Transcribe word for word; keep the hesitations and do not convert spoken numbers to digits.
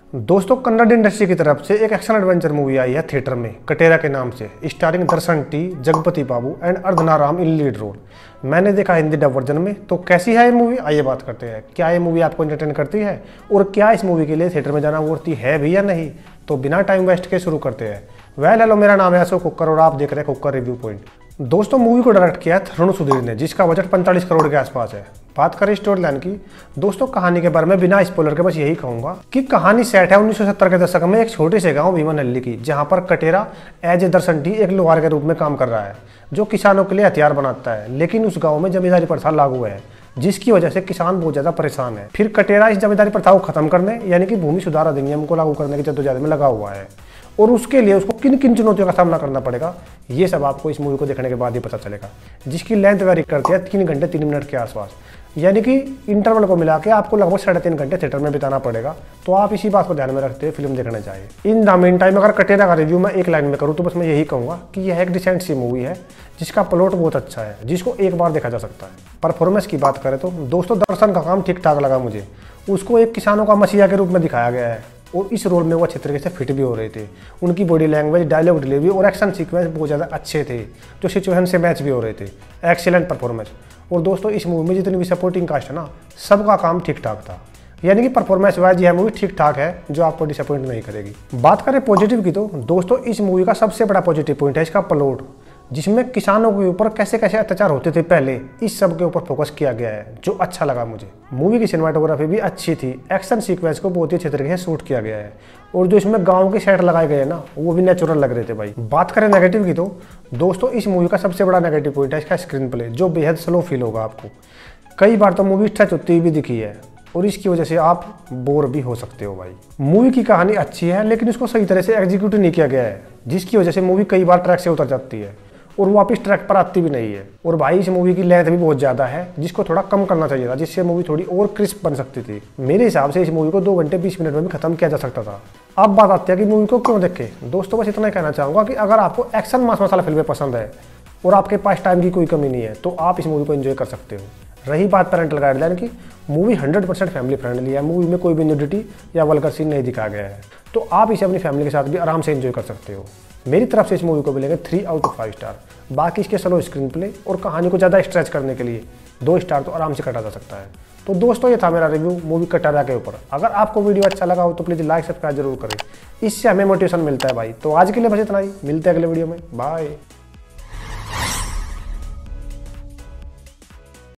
दोस्तों, कन्नड़ इंडस्ट्री की तरफ से एक एक्शन एडवेंचर मूवी आई है थिएटर में कटेरा के नाम से, starring Darshan T, Jagapathi Babu and अर्धनाराम इन लीड रोल। मैंने देखा हिंदी डब वर्जन में। तो कैसी है ये मूवी, आइए बात करते हैं। क्या ये मूवी आपको एंटरटेन करती है और क्या इस मूवी के लिए थिएटर में जाना वर्ती है भी या नहीं? तो बिना टाइम वेस्ट के शुरू करते हैं। वेल हेलो, मेरा नाम है अशोक कुक्कर और आप देख रहे हैं कुक्कर रिव्यू पॉइंट। दोस्तों, मूवी को डायरेक्ट किया है तरुण सुधीर ने, जिसका बजट पैंतालीस करोड़ के आसपास है। बात करें स्टोरी लाइन की, दोस्तों कहानी के बारे में बिना स्पॉइलर के बस यही कहूंगा कि कहानी सेट है उन्नीस सौ सत्तर के दशक में एक छोटे से गांव भीमनहल्ली की, जहां पर Katera as a Darshan T एक लोहार के रूप में काम कर रहा है, जो किसानों के लिए हथियार बनाता है। लेकिन उस गाँव में जमींदारी प्रथा लागू है, जिसकी वजह से किसान बहुत ज्यादा परेशान है। फिर कटेरा इस जमींदारी प्रथा को खत्म करने यानी कि भूमि सुधार अधिनियम को लागू करने की जद्दोजहद में लगा हुआ है, और उसके लिए उसको किन किन चुनौतियों का सामना करना पड़ेगा, ये सब आपको इस मूवी को देखने के बाद ही पता चलेगा। जिसकी लेंथ वेरी करती है तीन घंटे तीन मिनट के आसपास, यानी कि इंटरवल को मिला के आपको लगभग साढ़े तीन घंटे थिएटर में बिताना पड़ेगा। तो आप इसी बात को ध्यान में रखते हुए फिल्म देखना चाहिए। इन द मेन टाइम अगर कटेरा का रिव्यू मैं एक लाइन में करूँ तो बस मैं यही कहूँगा कि यह एक डिसेंट सी मूवी है, जिसका प्लॉट बहुत अच्छा है, जिसको एक बार देखा जा सकता है। परफॉर्मेंस की बात करें तो दोस्तों दर्शन का काम ठीक ठाक लगा मुझे। उसको एक किसानों का मसीहा के रूप में दिखाया गया है और इस रोल में वो अच्छे तरीके से फिट भी हो रहे थे। उनकी बॉडी लैंग्वेज, डायलॉग डिलीवरी और एक्शन सीक्वेंस बहुत ज़्यादा अच्छे थे, जो सिचुएशन से मैच भी हो रहे थे। Excellent performance. और दोस्तों, इस मूवी में जितनी भी सपोर्टिंग कास्ट है ना, सबका काम ठीक ठाक था, यानी कि परफॉर्मेंस वाइज यह मूवी ठीक ठाक है, जो आपको डिसअपॉइंट नहीं करेगी। बात करें पॉजिटिव की तो दोस्तों इस मूवी का सबसे बड़ा पॉजिटिव पॉइंट है इसका प्लॉट, जिसमें किसानों के ऊपर कैसे कैसे अत्याचार होते थे पहले, इस सब के ऊपर फोकस किया गया है, जो अच्छा लगा मुझे। मूवी की सिनेमाटोग्राफी भी अच्छी थी, एक्शन सीक्वेंस को बहुत ही अच्छे तरीके से शूट किया गया है, और जो इसमें गांव के सेट लगाए गए हैं ना, वो भी नेचुरल लग रहे थे भाई। बात करें नेगेटिव की तो दोस्तों इस मूवी का सबसे बड़ा नेगेटिव पॉइंट है इसका स्क्रीन प्ले, जो बेहद स्लो फील होगा आपको। कई बार तो मूवी स्ट्रेच होती हुई भी दिखी है, और इसकी वजह से आप बोर भी हो सकते हो भाई। मूवी की कहानी अच्छी है, लेकिन उसको सही तरह से एग्जीक्यूट नहीं किया गया है, जिसकी वजह से मूवी कई बार ट्रैक से उतर जाती है और वापस ट्रैक पर आती भी नहीं है। और भाई इस मूवी की लेंथ भी बहुत ज़्यादा है, जिसको थोड़ा कम करना चाहिए था, जिससे मूवी थोड़ी और क्रिस्प बन सकती थी। मेरे हिसाब से इस मूवी को दो घंटे बीस मिनट में भी खत्म किया जा सकता था। अब बात आती है कि मूवी को क्यों देखे। दोस्तों बस इतना ही कहना चाहूँगा कि अगर आपको एक्शन मास मसाला फिल्में पसंद है और आपके पास टाइम की कोई कमी नहीं है, तो आप इस मूवी को एंजॉय कर सकते हो। रही बात पेरेंटल गाइडलाइन की, movie hundred percent family friendly है। मूवी में कोई भी न्यूडिटी या वल्गर सीन नहीं दिखाया गया है, तो आप इसे अपनी फैमिली के साथ भी आराम से एंजॉय कर सकते हो। मेरी तरफ से इस मूवी को मिलेंगे three out of five star. बाकी इसके स्लो स्क्रीन प्ले और कहानी को ज़्यादा स्ट्रेच करने के लिए दो स्टार तो आराम से कटा जा सकता है। तो दोस्तों ये था मेरा रिव्यू मूवी कटेरा के ऊपर। अगर आपको वीडियो अच्छा लगा हो तो प्लीज़ लाइक सब्सक्राइब जरूर करें, इससे हमें मोटिवेशन मिलता है भाई। तो आज के लिए बस इतना ही, मिलते हैं अगले वीडियो में, बाय।